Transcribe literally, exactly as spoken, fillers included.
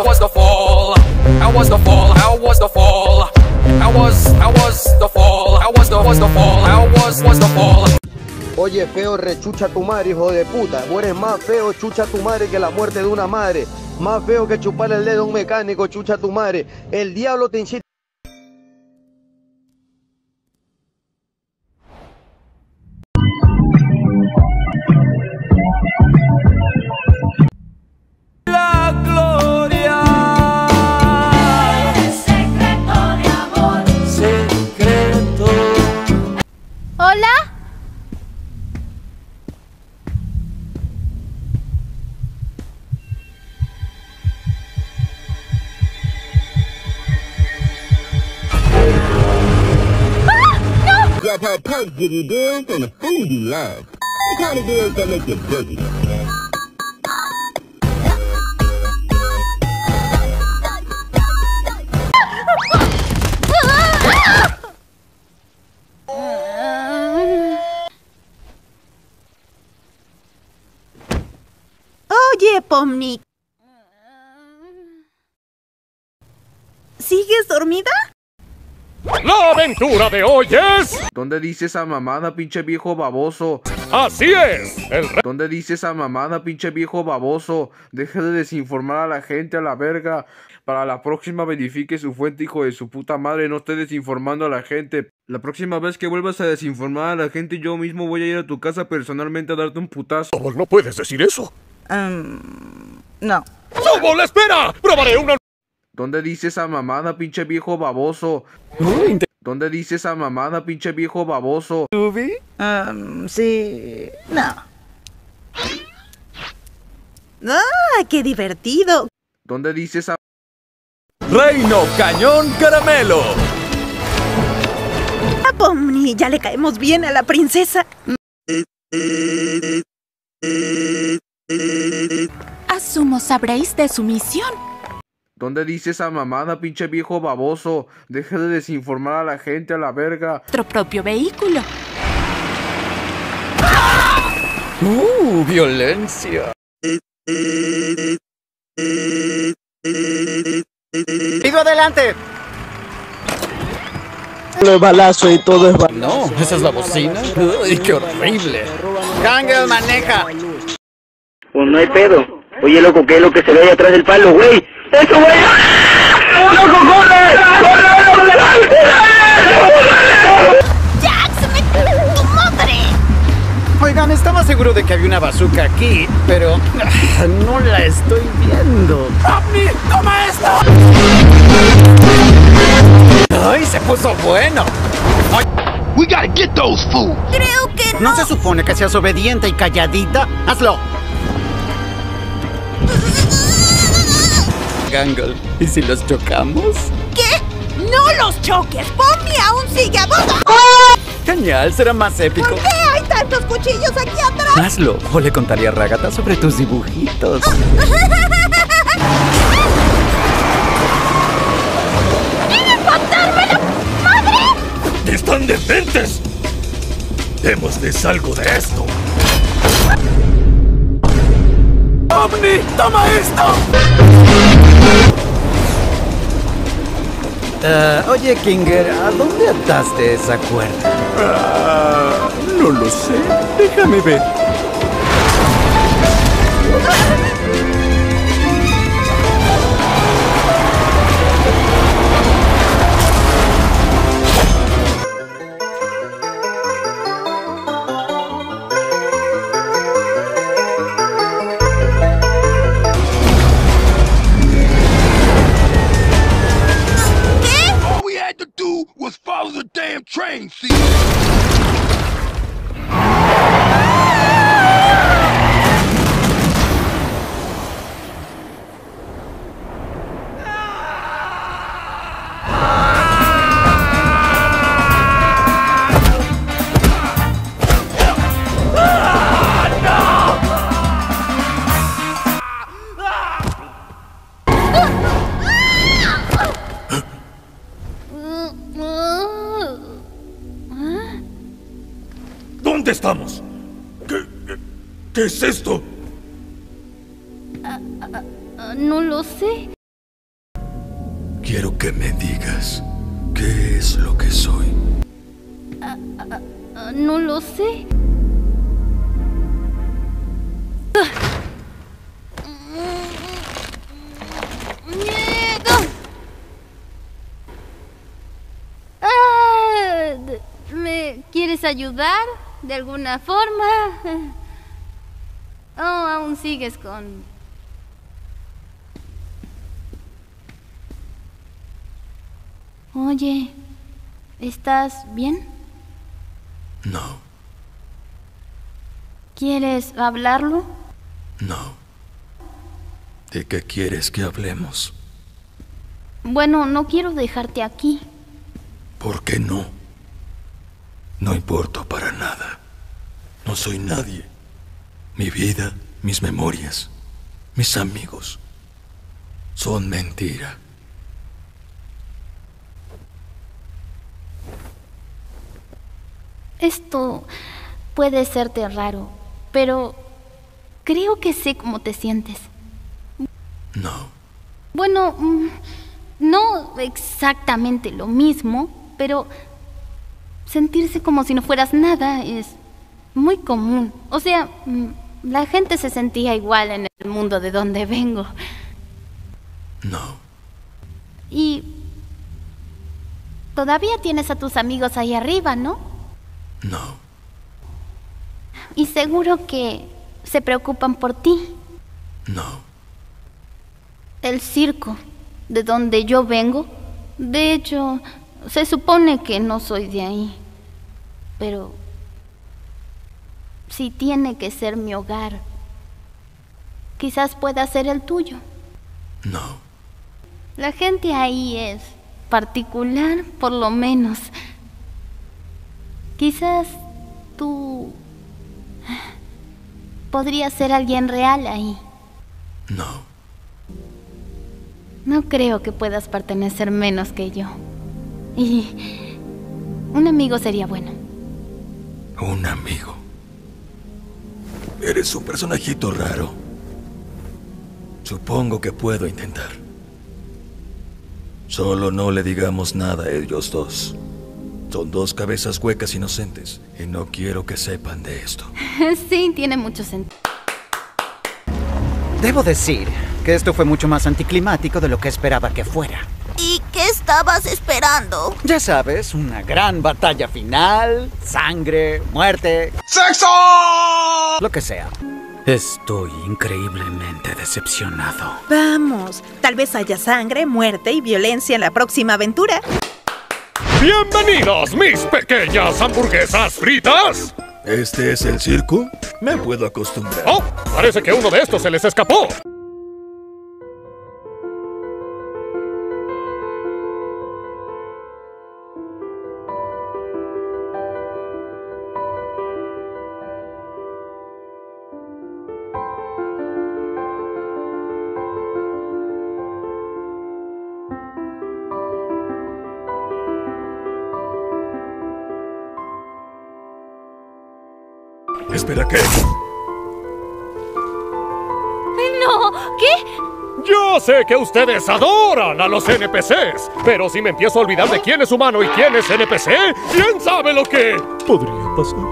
How was the fall? How was the fall? How was the fall? How was, how was the fall? How was the, was the fall? How was, was the fall? Oye, feo, rechucha tu madre, hijo de puta. Vos eres más feo, chucha tu madre, que la muerte de una madre. Más feo que chupar el dedo a un mecánico, chucha tu madre. El diablo te incita. La gloria. El secreto de amor. Secreto. ¿Hola? Grab her purse, Diddy Deals, and the food you love. The kind of deals that make you boogie. Oye, Pomni. ¿Sigues dormida? ¡La aventura de hoy es! ¿Dónde dice esa mamada, pinche viejo baboso? ¡Así es! El re... ¿Dónde dice esa mamada, pinche viejo baboso? Deje de desinformar a la gente, a la verga. Para la próxima verifique su fuente, hijo de su puta madre. No esté desinformando a la gente. La próxima vez que vuelvas a desinformar a la gente, yo mismo voy a ir a tu casa personalmente a darte un putazo. ¿Cómo no puedes decir eso? Um, no. ¡Sobol, espera! ¡Probaré una... ¿Dónde dice esa mamada, pinche viejo baboso? ¿Dónde dice esa mamada, pinche viejo baboso? Um, sí. No. ¡Ah, qué divertido! ¿Dónde dice esa... Reino Cañón Caramelo. Ah, Pomni, ya le caemos bien a la princesa. Asumo sabréis de su misión. ¿Dónde dice esa mamada, pinche viejo baboso? Deje de desinformar a la gente, a la verga. Nuestro propio vehículo. Uh, violencia. ¡Sigo adelante! Todo es balazo y todo es balazo. No, esa es la bocina. Uy, qué horrible. ¡Gangle maneja! Pues no hay pedo. Oye, loco, ¿qué es lo que se ve ahí atrás del palo, güey? ¡Eso, güey! ¡Loco, corre! ¡Corre! ¡Jax, me... tu madre! Oigan, estaba seguro de que había una bazooka aquí, pero ah, no la estoy viendo. ¡Pomni, toma esto! ¡Ay, se puso bueno! We gotta get those fools. Creo que no. ¿No se supone que seas obediente y calladita? ¡Hazlo! Gangle, ¿y si los chocamos? ¿Qué? ¡No los choques! ¡Pomni aún sigue a bordo! Genial, será más épico. ¿Por qué hay tantos cuchillos aquí atrás? Hazlo, o le contaría a Ragata sobre tus dibujitos. ¿Quieren matarme la madre? ¡Están decentes! Démosles algo de esto. ¡Pomni, toma esto! Uh, oye, Kinger, ¿a dónde ataste esa cuerda? Ah, no lo sé. Déjame ver. All we had to do was follow the damn train, see? ¿Dónde estamos? ¿Qué, qué, qué es esto? No lo sé. Quiero que me digas qué es lo que soy. Ah, ah, ah, no lo sé. Ah, ¿me quieres ayudar de alguna forma? ¿O aún sigues con...? Oye, ¿estás bien? No, ¿Quieres hablarlo? no. ¿De qué quieres que hablemos? Bueno, no quiero dejarte aquí. ¿Por qué no? No importo para nada. No soy nadie. Mi vida, mis memorias, mis amigos, son mentira. Esto puede serte raro, pero creo que sé cómo te sientes. No. Bueno, mm, no exactamente lo mismo, pero sentirse como si no fueras nada es muy común. O sea, mm, la gente se sentía igual en el mundo de donde vengo. No. Y todavía tienes a tus amigos ahí arriba, ¿no? No. Y seguro que se preocupan por ti. No. El circo, de donde yo vengo, de hecho, se supone que no soy de ahí. Pero si tiene que ser mi hogar, quizás pueda ser el tuyo. No. La gente ahí es particular, por lo menos. Quizás tú podrías ser alguien real ahí. No. No creo que puedas pertenecer menos que yo. Y un amigo sería bueno. Un amigo. Eres un personajito raro. Supongo que puedo intentar. Solo no le digamos nada a ellos dos. Son dos cabezas huecas inocentes y no quiero que sepan de esto. Sí, tiene mucho sentido. Debo decir que esto fue mucho más anticlimático de lo que esperaba que fuera. ¿Y qué estabas esperando? Ya sabes, una gran batalla final, sangre, muerte, ¡Sexo! lo que sea. Estoy increíblemente decepcionado. Vamos, tal vez haya sangre, muerte y violencia en la próxima aventura. ¡Bienvenidos, mis pequeñas hamburguesas fritas! ¿Este es el circo? Me puedo acostumbrar. ¡Oh! Parece que uno de estos se les escapó. Espera, ¿qué? No, ¿qué? Yo sé que ustedes adoran a los N P Cs, pero si me empiezo a olvidar de quién es humano y quién es N P C, ¿quién sabe lo que podría pasar?